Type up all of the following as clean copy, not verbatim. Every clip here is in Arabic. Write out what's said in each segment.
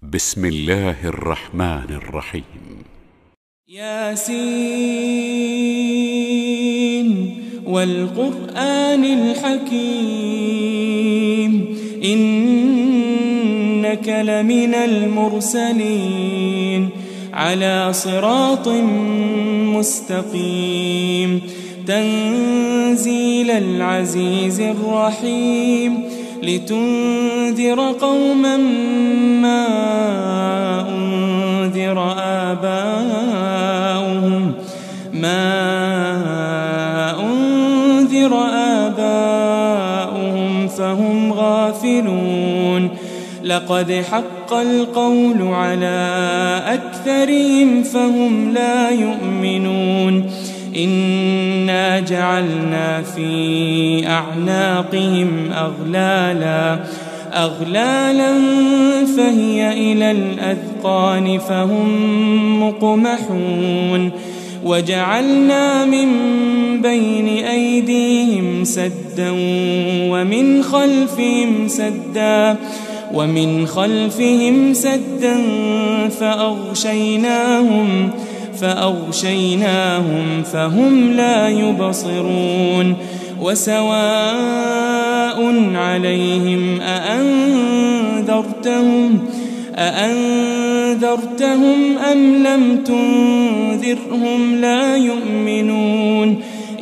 بسم الله الرحمن الرحيم. ياسين والقرآن الحكيم إنك لمن المرسلين على صراط مستقيم تنزيل العزيز الرحيم لتنذر قوما ما أنذر آباؤهم فهم غافلون لقد حق القول على أكثرهم فهم لا يؤمنون إنا جعلنا في أعناقهم أغلالا فهي إلى الأذقان فهم مقمحون وجعلنا من بين أيديهم سدا ومن خلفهم سدا فأغشيناهم فهم لا يبصرون وسواء عليهم أأنذرتهم أم لم تنذرهم لا يؤمنون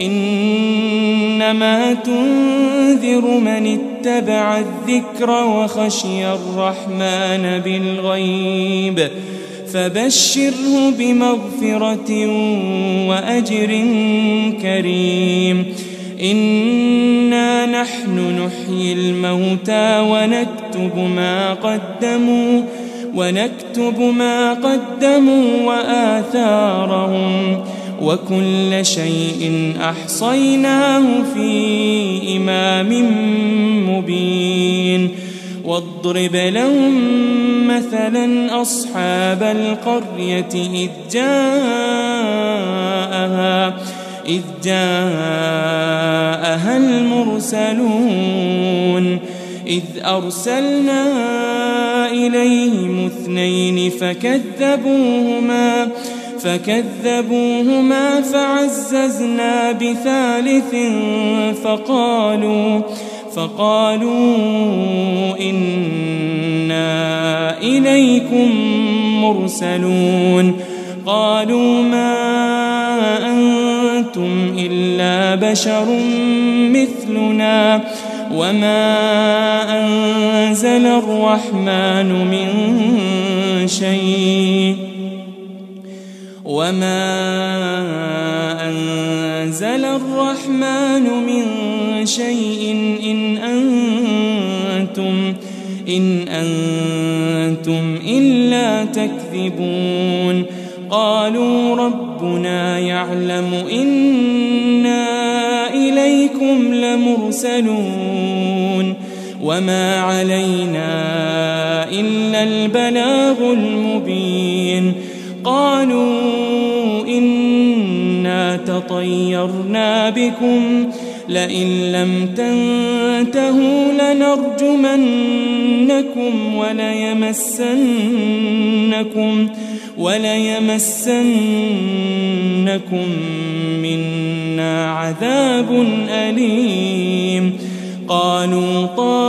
إنما تنذر من اتبع الذكر وخشي الرحمن بالغيب فبشره بمغفرة وأجر كريم إنا نحن نحيي الموتى ونكتب ما قدموا وآثارهم وكل شيء أحصيناه في إمام مبين واضرب لهم مثلا أصحاب القرية إذ جاءها المرسلون إذ أرسلنا إليهم 2 فكذبوهما فعززنا ب3 فقالوا إنا إليكم مرسلون قالوا ما أنتم إلا بشر مثلنا وما أنزل الرحمن من شيء إن أنتم إلا تكذبون قالوا ربنا يعلم إنا إليكم لمرسلون وما علينا إلا البلاغ المبين قالوا إنا تطيرنا بكم لئن لم تنتهوا لنرجمنكم وليمسنكم منا عذاب أليم قالوا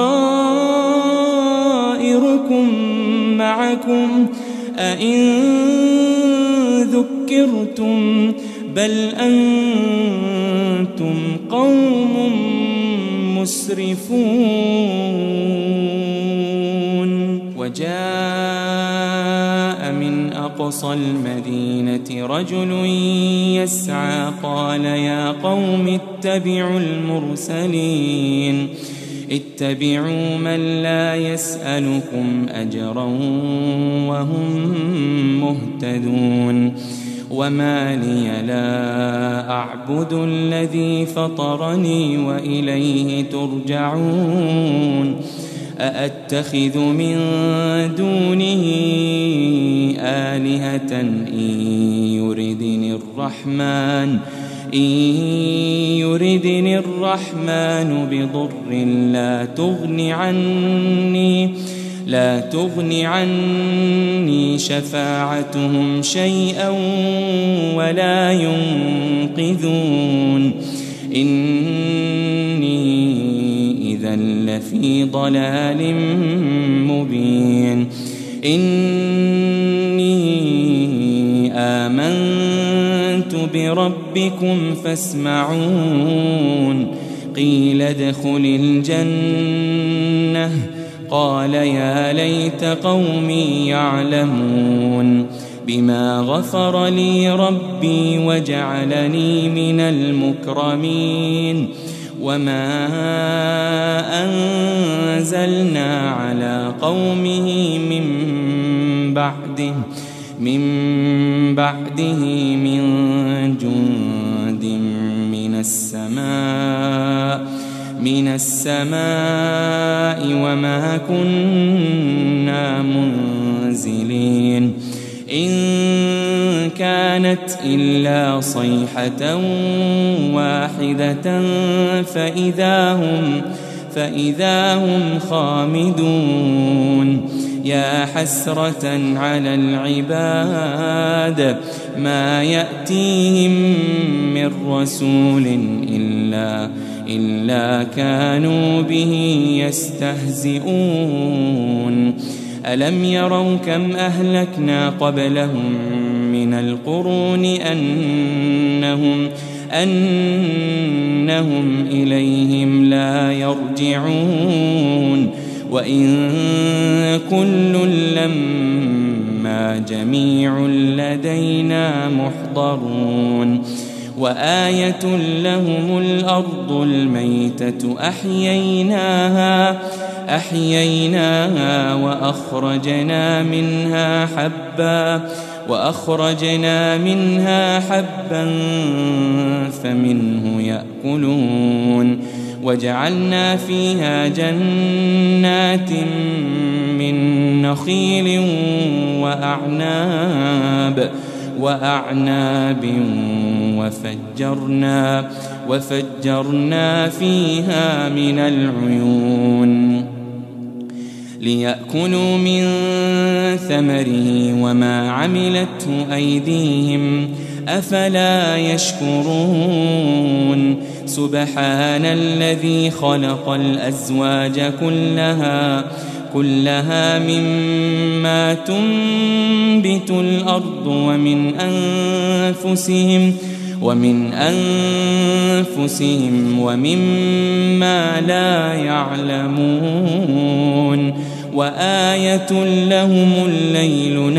طائركم معكم أئن ذكرتم بل أنتم قوم مسرفون وجاء من أقصى المدينة رجل يسعى قال يا قوم اتبعوا المرسلين اتبعوا من لا يسألكم أجرا وهم مهتدون وما لي لا أعبد الذي فطرني وإليه ترجعون أأتخذ من دونه آلهة إن يردني الرحمن بضر لا تغن عني شفاعتهم شيئا ولا ينقذون إني إذا لفي ضلال مبين إني آمنت بربكم فاسمعون قيل ادخل الجنة قال يا ليت قومي يعلمون بما غفر لي ربي وجعلني من المكرمين وما أنزلنا على قومه من بعده من جند من السماء وما كنا منزلين إن كانت إلا صيحة واحدة فإذا هم خامدون يا حسرة على العباد ما يأتيهم من رسول إلا كانوا به يستهزئون ألم يروا كم أهلكنا قبلهم من القرون أنهم إليهم لا يرجعون وإن كل لما جميع لدينا محضرون وآية لهم الأرض الميتة أحييناها وأخرجنا منها حبا فمنه يأكلون وجعلنا فيها جنات من نخيل وأعناب وفجرنا فيها من العيون ليأكلوا من ثمره وما عملته أيديهم أفلا يشكرون سبحان الذي خلق الأزواج كلها مما تنبت الأرض ومن أنفسهم ومما لا يعلمون وآية لهم الليل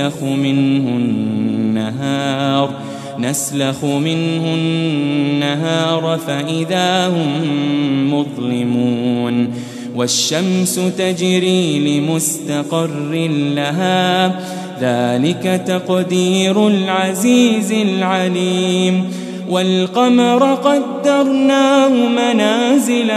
نسلخ منه النهار فإذا هم مظلمون والشمس تجري لمستقر لها ذلك تقدير العزيز العليم والقمر قدرناه منازل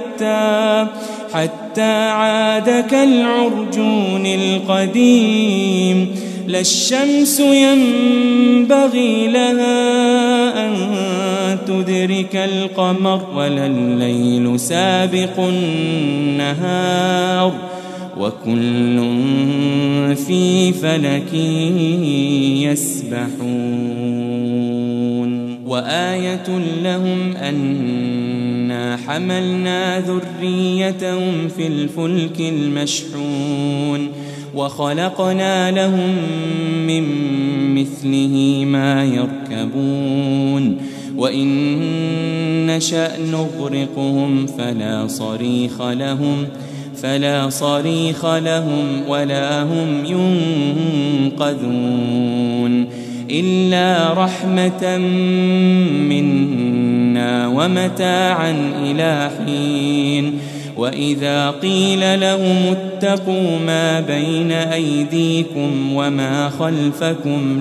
حتى عاد كالعرجون القديم لا الشمس ينبغي لها أن تدرك القمر ولا الليل سابق النهار وكل في فلك يسبحون وآية لهم أنا حملنا ذريتهم في الفلك المشحون وخلقنا لهم من مثله ما يركبون وإن نشأ نغرقهم فلا صريخ لهم ولا هم ينقذون إلا رحمة منا ومتاعا إلى حين وإذا قيل لهم اتقوا ما بين أيديكم وما خلفكم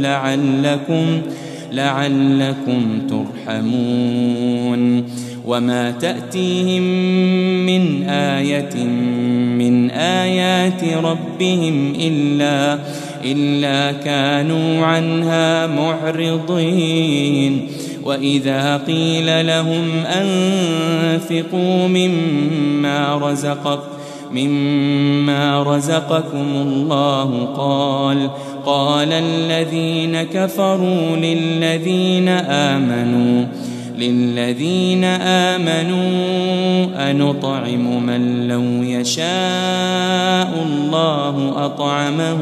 لعلكم ترحمون وما تأتيهم من آية من آيات ربهم إلا كانوا عنها معرضين وإذا قيل لهم أنفقوا مما رزقكم الله قال الذين كفروا للذين آمنوا أنطعم من لو يشاء الله أطعمه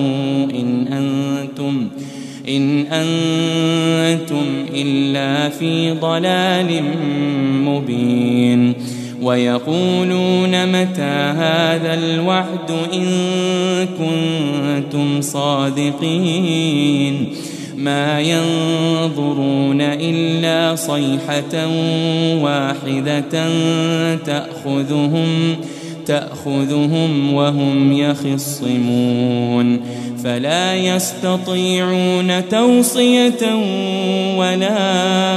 إن أنتم إلا في ضلال مبين ويقولون متى هذا الوعد إن كنتم صادقين ما ينظرون إلا صيحة واحدة تأخذهم وهم يخصمون فلا يستطيعون توصية ولا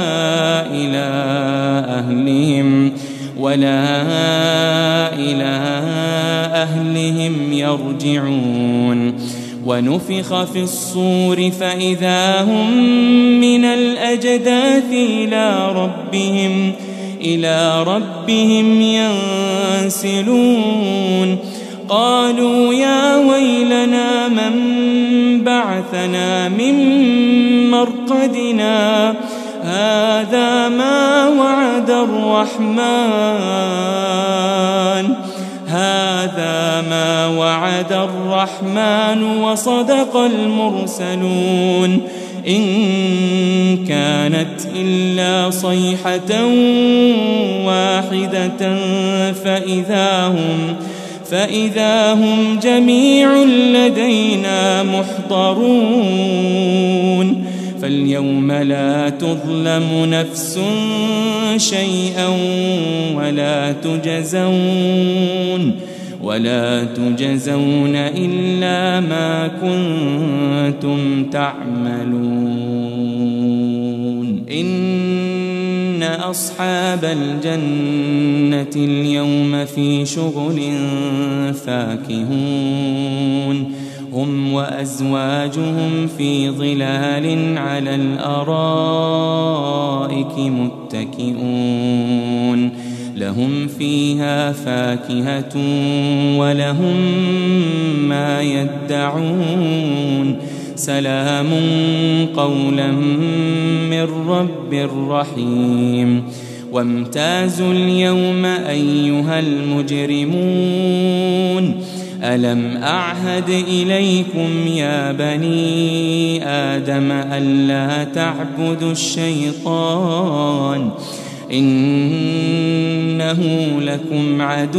إلى أهلهم يرجعون ونفخ في الصور فإذا هم من الأجداث إلى ربهم ينسلون قالوا يا ويلنا من بعثنا من مرقدنا هذا ما وعد الرحمن وصدق المرسلون إن كانت إلا صيحة واحدة فإذا هم جميع لدينا محضرون فاليوم لا تظلم نفس شيئا ولا تجزون إلا ما كنتم تعملون إن أصحاب الجنة اليوم في شغل فاكهون هم وأزواجهم في ظلال على الأرائك متكئون لهم فيها فاكهة ولهم ما يدعون سلام قولا من رب رحيم وامتازوا اليوم أيها المجرمون ألم أعهد إليكم يا بني آدم ألا تعبدوا الشيطان إنه لكم عدو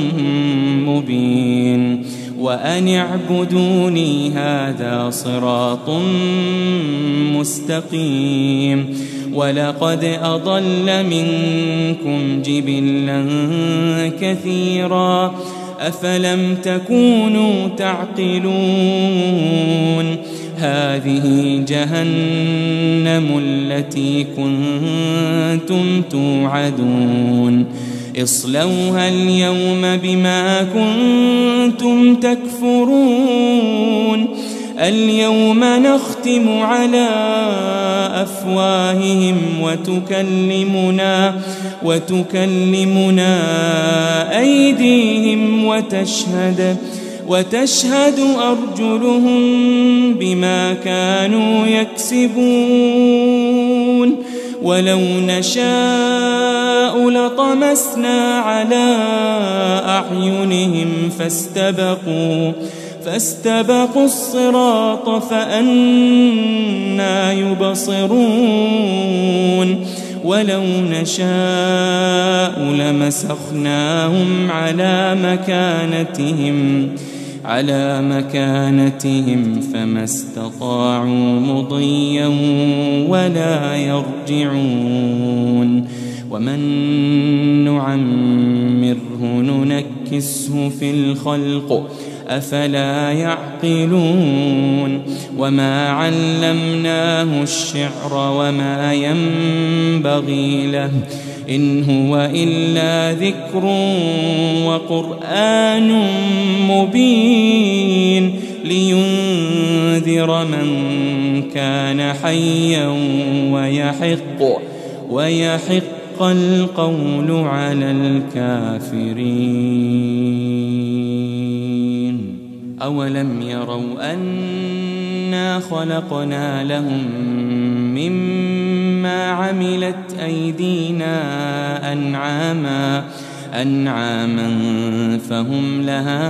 مبين وأن اعبدوني هذا صراط مستقيم ولقد أضل منكم جبلا كثيرا أفلم تكونوا تعقلون هذه جهنم التي كنتم توعدون اصلوها اليوم بما كنتم تكفرون اليوم نختم على أفواههم وتكلمنا أيديهم وتشهد أرجلهم بما كانوا يكسبون ولو نشاء لطمسنا على أعينهم فاستبقوا الصراط فأنى يبصرون ولو نشاء لمسخناهم على مكانتهم فما استطاعوا مضيا ولا يرجعون ومن نعمره ننكسه في الخلق أفلا يعقلون وما علمناه الشعر وما ينبغي له إن هو إلا ذكر وقرآن مبين لينذر من كان حيا ويحق ويبقى القول على الكافرين. أولم يروا أنا خلقنا لهم مما عملت أيدينا أنعاما فهم لها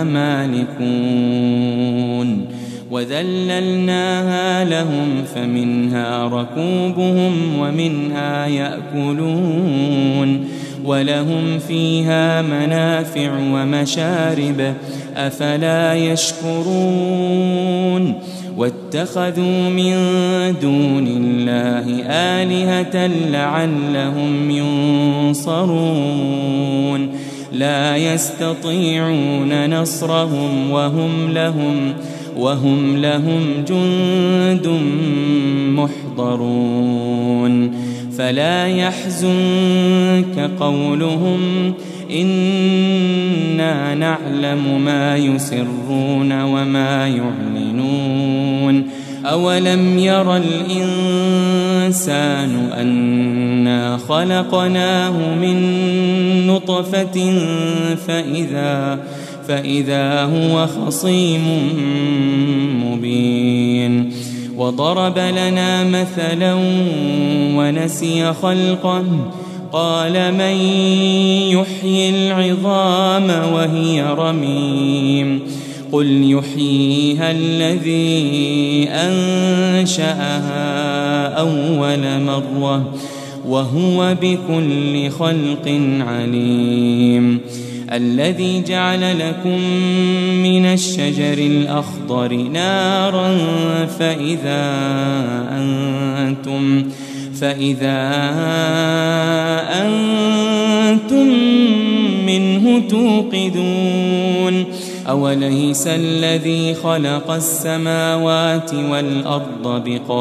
مالكون وذللناها لهم فمنها ركوبهم ومنها يأكلون ولهم فيها منافع ومشارب أفلا يشكرون واتخذوا من دون الله آلهة لعلهم ينصرون لا يستطيعون نصرهم وهم لهم جند محضرون فلا يحزنك قولهم إنا نعلم ما يسرون وما يعلنون أولم ير الإنسان أنا خلقناه من نطفة فإذا هو خصيم مبين وضرب لنا مثلا ونسي خلقه قال من يحيي العظام وهي رميم قل يحييها الذي أنشأها أول مرة وهو بكل خلق عليم الذي جعل لكم من الشجر الأخضر نارا فإذا أنتم منه توقدون أوليس الذي خلق السماوات والأرض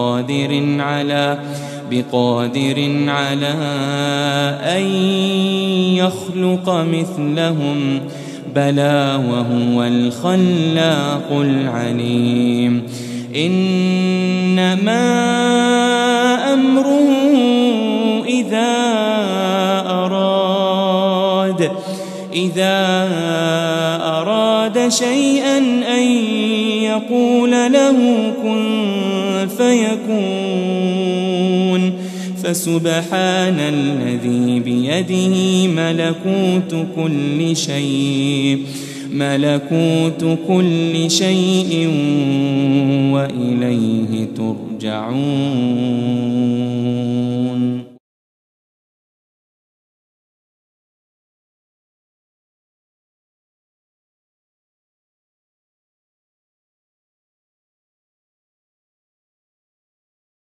بقادر على أن يخلق مثلهم بلى وهو الخلاق العليم إنما أمره إذا أراد شيئا أن يقول له كن فيكون فسبحان الذي بيده ملكوت كل شيء وإليه ترجعون.